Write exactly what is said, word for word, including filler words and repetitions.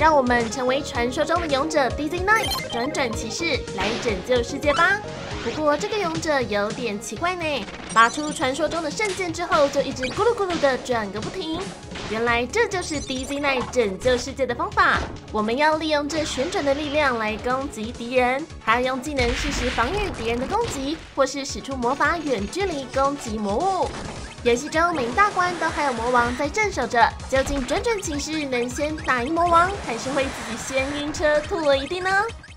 让我们成为传说中的勇者 D Z Knight 转转骑士，来拯救世界吧！不过这个勇者有点奇怪呢，拔出传说中的圣剑之后，就一直咕噜咕噜的转个不停。原来这就是 D Z Knight 拯救世界的方法。我们要利用这旋转的力量来攻击敌人，还要用技能适时防御敌人的攻击，或是使出魔法远距离攻击魔物。游戏中每一大关都还有魔王在镇守着，究竟转转骑士能先打赢魔王，还是会自己先晕车吐了一地呢？